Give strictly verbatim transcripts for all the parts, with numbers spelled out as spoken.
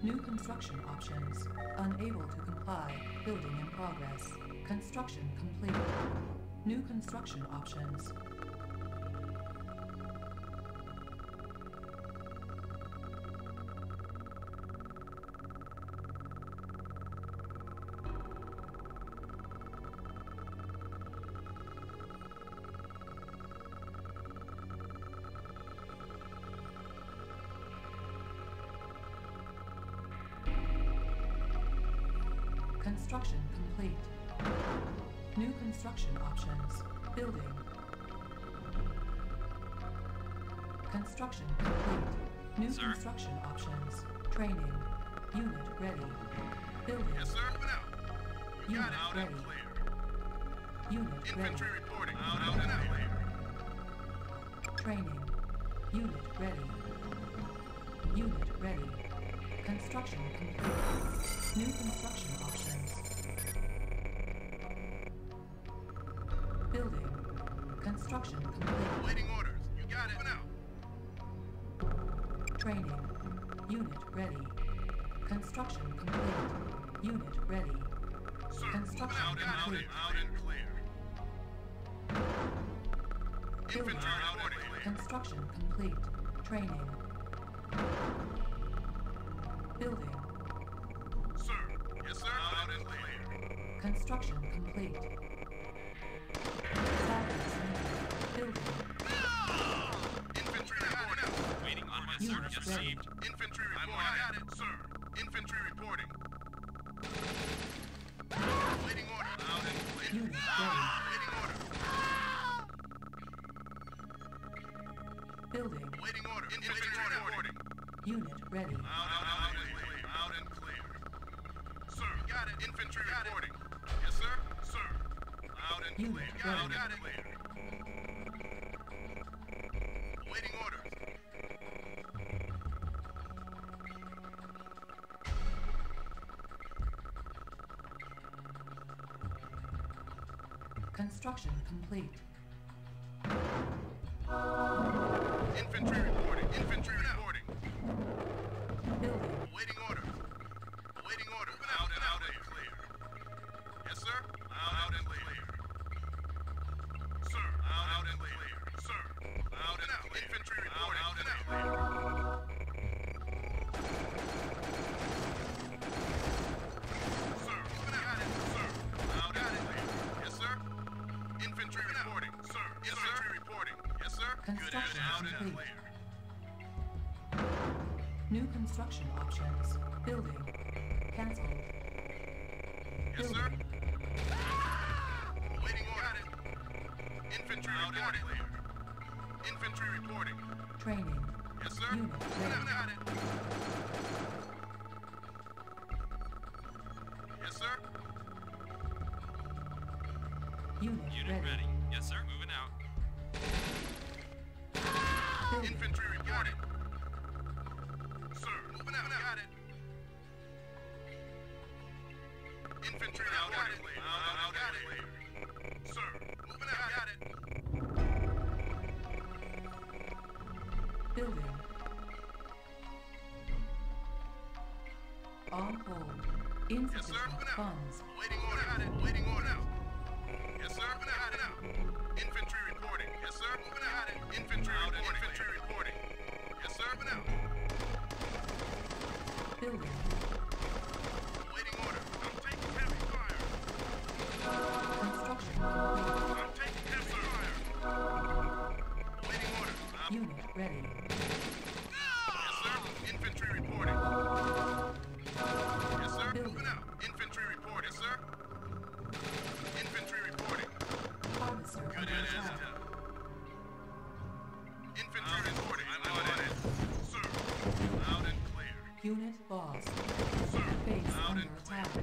New construction options. Unable to comply. Building in progress. Construction complete. New construction options. Construction complete. New construction options. Building. Construction complete. New Sir? construction options. Training. Unit ready. Building. Yes, sir. Open out. You Unit got it. Out ready. and clear. Unit Infantry ready. reporting. Out, out and clear. Training. Unit ready. Unit ready. Construction complete. New construction options. Building. Construction complete. Waiting orders. You got it. Open out. Training. Unit ready. Construction complete. Unit ready. Sir, Construction out and out complete. and out and clear. Building. Infantry reporting. Construction complete. Training. Building. Sir. Yes, sir. Out and clear. Construction complete. Batteries needed. Building. Infantry reporting. Waiting on my Unit service ready. received. Infantry reporting. I got it, sir. Infantry reporting. Waiting order. Out and clear. Unit ready. Waiting order. Building. Waiting order. Infantry reporting. Unit ready. Out, out, out and clear. Out and clear. Sir, got it. Infantry reporting. Yes, sir. Sir. Out and Unit clear. ready. Out and clear. Waiting orders. Construction complete. Infantry reporting. Infantry reporting. Building. Waiting orders. Waiting orders. Out and out and clear. Yes, sir. Out, out and clear. Sir. Out, out and clear. Sir. Out and out. Infantry reporting. Out and out. Sir. Got it. Sir. Out and clear. Yes, sir. Infantry reporting. Sir. Infantry reporting. Yes, sir. Good and Construction out and complete. clear. New construction options. Building. Cancelled. Yes, sir. Building. Waiting order. Infantry reporting. Infantry reporting. Training. Yes, sir. Unit ready. Got it. Yes, sir. Unit, Unit ready. ready. Yes, sir. Moving out. Building. Infantry reporting. Sir, moving out. Got it. Infantry reporting. Out, out, out, got it. Sir, moving out. Got it. Building. On hold. Insufficient Yes, sir. Moving out. funds. Waiting order. Got it. Waiting order. Yes, sir. Moving out. Got it. Infantry reporting. Yes, sir. Moving out. Got it. Infantry reporting. Infantry reporting. Yes, sir. Moving out. Building. Waiting order. I'm taking heavy fire. Construction complete. I'm taking heavy fire. Waiting order. I'm Unit ready. Yes, sir. Infantry reporting. Yes, sir. Building. Moving out. Infantry report. Yes, sir. Infantry reporting. Officer Good under as attack. hell. Infantry reporting. I'm on it. Sir. Out and clear. Unit lost. Sir. Base Out under and clear. attack.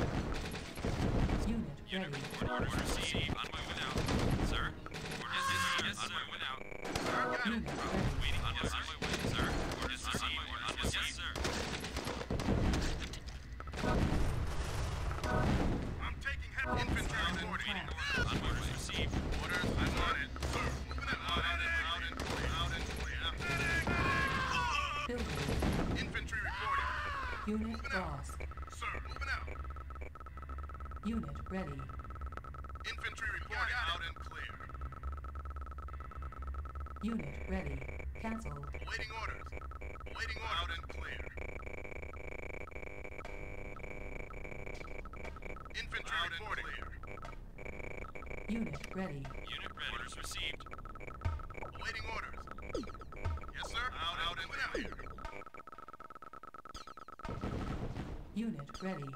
Unit Unit ready. report orders received. On my way out. Sir. Orders received. Yes, on my way out. Sir, got it. Unit ready. Waiting on yes, on my way, sir. Orders received. Orders received. Yes, sir. I'm taking heavy infantry reporting. On orders received. Orders. I'm on it. Sir. Moving out. Out and out and clear. Out and clear. Building. Infantry reporting. Unit lost. Sir, moving out. Unit ready. Infantry reporting out and clear. Unit ready. Cancelled. Awaiting orders. Awaiting orders. Out and clear. Infantry out reporting. Clear. Unit ready. Unit ready. Orders received. Awaiting orders. Yes, sir. Out, out and clear. Unit ready.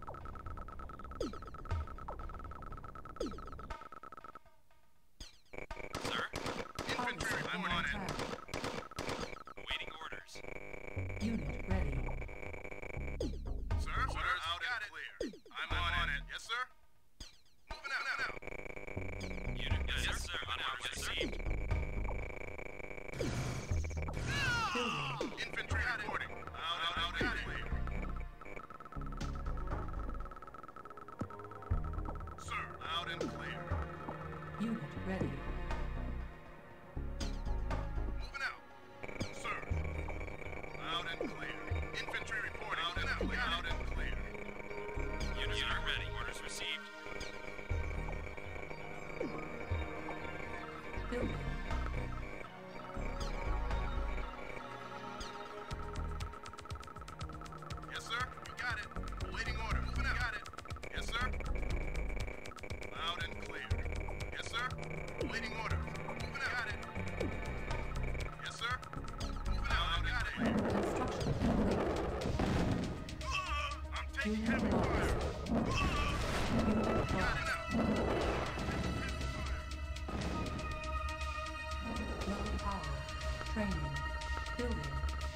Sir, Infantry Targets reporting. under On it. attack. awaiting orders. Unit ready. Sir, orders out and clear. I'm on, on it. Yes, sir. Moving out, out, out. Unit yes, yes sir. On orders received. Building. Infantry reporting. Out, out, out and clear. Sir, out and clear. Unit ready. Moving out. Sir. Out and clear. Infantry reporting. Out and clear. Out and clear. Unit, unit ready. Orders received. Building. Yes, sir. You got it. Awaiting order. Moving out. Got it. Yes, sir. Out and clear. Yes, sir. Awaiting order. Moving out. Got it. Yes, sir. Moving out. I got it. Construction complete. I'm taking Unit heavy lost. fire. Unit Got lost. it now. Low power. Training. Building.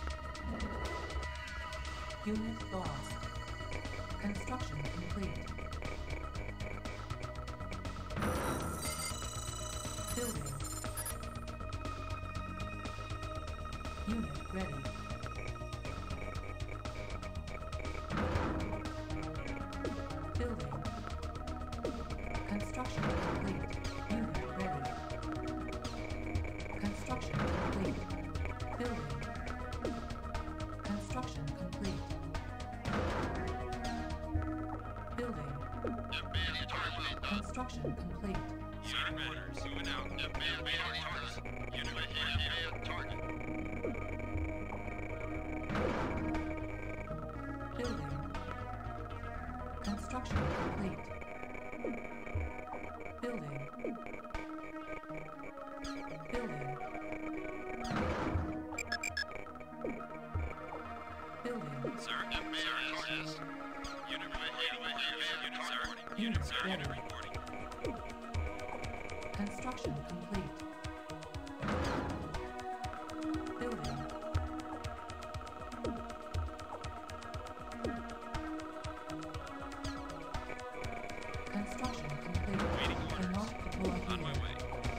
Unit lost. Construction complete. Building. Unit ready. Building. Construction complete. Unit ready. Construction complete. Building. Construction complete. Building. Construction complete. Unit ready. Moving out. Unit ready. Building. Construction complete. Building. Building. Building. Sir, yes, yes. Unit ready. Unit, sir. Unit, sir. Unit reporting. Construction complete. Building. Construction complete. Waiting orders. Cannot deploy On my here. way.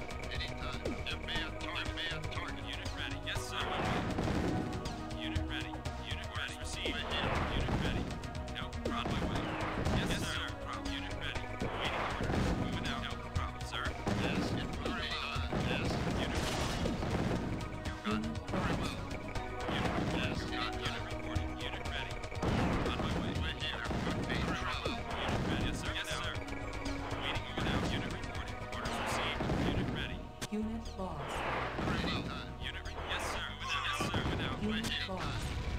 Unit ready. Yes, sir. On my way. Unit ready. Unit ready. Received. Unit ready. No, we're on my way. Yes, sir. No problem. Unit ready. Waiting orders. Moving out. No problem, sir. Yes. Unit reporting. Yes. Unit reporting. Unit lost. Unit yes. Unit, unit reporting. Unit ready. On my way. We're here. Unit ready. Yes, sir. Yes, sir. Waiting. Moving out. Unit reporting. Orders received. Unit ready. Unit lost. Unit re- yes, sir. Moving out. Yes, sir. Moving out. Unit lost.